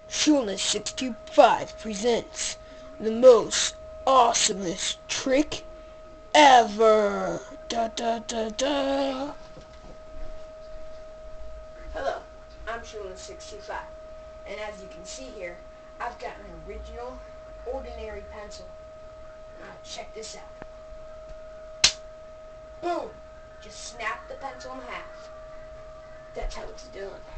Shulna65 presents the most awesomest trick ever. Da da da da. Hello, I'm Shulna65, and as you can see here, I've got an original, ordinary pencil. Now check this out. Boom! Just snap the pencil in half. That's how it's done.